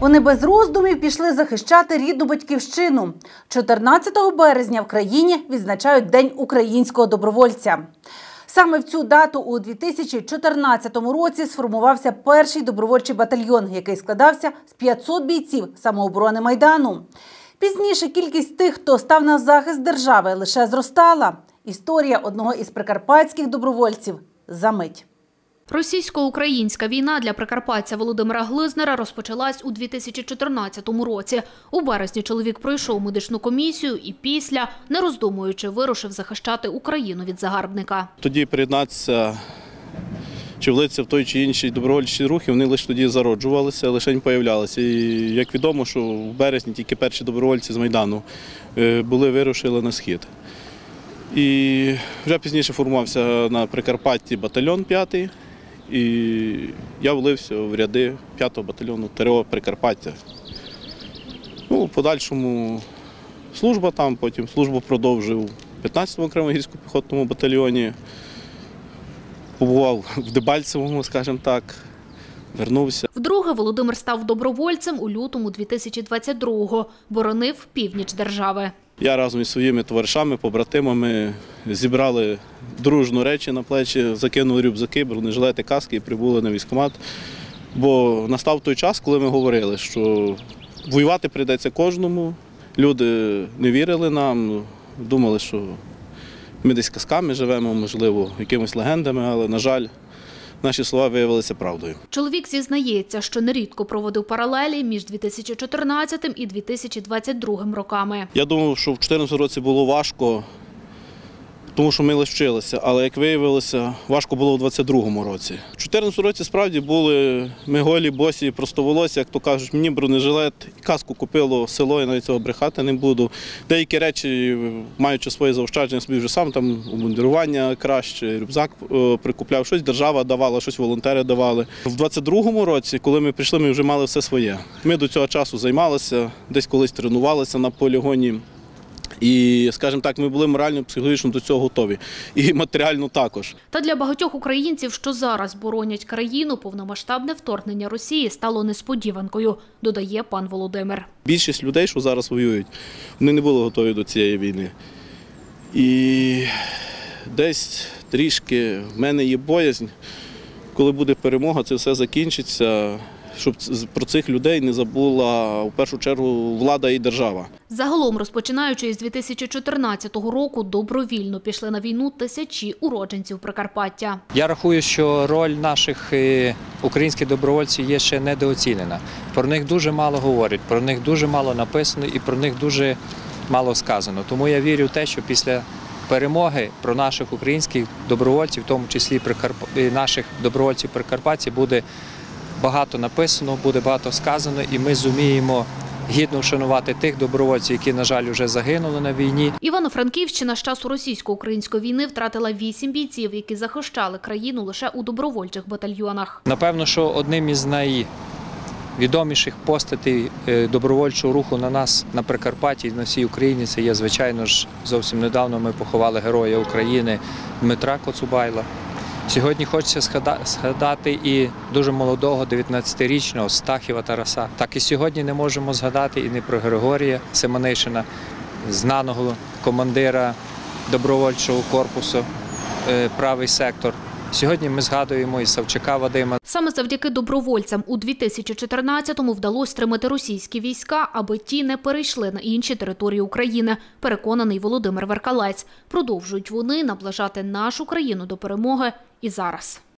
Вони без роздумів пішли захищати рідну батьківщину. 14 березня в країні відзначають День українського добровольця. Саме в цю дату у 2014 році сформувався перший добровольчий батальйон, який складався з 500 бійців самооборони Майдану. Пізніше кількість тих, хто став на захист держави, лише зростала. Історія одного із прикарпатських добровольців за мить. Російсько-українська війна для прикарпатця Володимира Глизнера розпочалась у 2014 році. У березні чоловік пройшов медичну комісію і після, не роздумуючи, вирушив захищати Україну від загарбника. Тоді приєднатися чи влитися в той чи інший добровольчий рух, вони лише тоді зароджувалися, лише появлялися. І як відомо, що в березні тільки перші добровольці з Майдану вирушили на схід. І вже пізніше формувався на Прикарпатті батальйон 5-й, і я влився в ряди 5-го батальйону ТРО Прикарпаття. В подальшому служба там, потім службу продовжив у 15-му окремому гірсько-піхотному батальйоні, побував в Дебальцевому, скажімо так, вернувся. Вдруге Володимир став добровольцем у лютому 2022-го, боронив північ держави. Я разом із своїми товаришами, побратимами зібрали дружно речі на плечі, закинули рюкзаки, бронежилети, каски і прибули на військкомат. Бо настав той час, коли ми говорили, що воювати прийдеться кожному. Люди не вірили нам, думали, що ми десь казками живемо, можливо, якимись легендами, але, на жаль, наші слова виявилися правдою. Чоловік зізнається, що нерідко проводив паралелі між 2014 і 2022 роками. Я думав, що в 2014 році було важко, тому що ми лише вчилися, але, як виявилося, важко було у 2022 році. У 2014 році справді були ми голі, босі, простоволосі, як то кажуть, мені бронежилет і каску купило село, я навіть цього брехати не буду. Деякі речі, маючи свої заощадження, собі вже сам там обмундирування краще, рюкзак прикупляв, щось держава давала, щось волонтери давали. В 2022 році, коли ми прийшли, ми вже мали все своє. Ми до цього часу займалися, десь колись тренувалися на полігоні. І, скажімо так, ми були морально, психологічно до цього готові. І матеріально також. Та для багатьох українців, що зараз боронять країну, повномасштабне вторгнення Росії стало несподіванкою, додає пан Володимир. Більшість людей, що зараз воюють, вони не були готові до цієї війни. І десь трішки в мене є боязнь, коли буде перемога, це все закінчиться, щоб про цих людей не забула, в першу чергу, влада і держава. Загалом, розпочинаючи із 2014 року, добровільно пішли на війну тисячі уродженців Прикарпаття. Я рахую, що роль наших українських добровольців є ще недооцінена. Про них дуже мало говорять, про них дуже мало написано і про них дуже мало сказано. Тому я вірю в те, що після перемоги про наших українських добровольців, в тому числі наших добровольців Прикарпаття, буде багато написано, буде багато сказано, і ми зуміємо гідно вшанувати тих добровольців, які, на жаль, вже загинули на війні. Івано-Франківщина з часу російсько-української війни втратила 8 бійців, які захищали країну лише у добровольчих батальйонах. Напевно, що одним із найвідоміших постатей добровольчого руху на нас, на Прикарпатті, на всій Україні, це є, звичайно ж, зовсім недавно ми поховали Героя України Дмитра Коцубайла. Сьогодні хочеться згадати і дуже молодого 19-річного Стахіва Тараса. Так і сьогодні не можемо згадати і не про Григорія Семенишина, знаного командира добровольчого корпусу «Правий сектор». Сьогодні ми згадуємо і Савчака Вадима. Саме завдяки добровольцям у 2014-му вдалося стримати російські війська, аби ті не перейшли на інші території України, переконаний Володимир Веркалець. Продовжують вони наближати нашу країну до перемоги і зараз.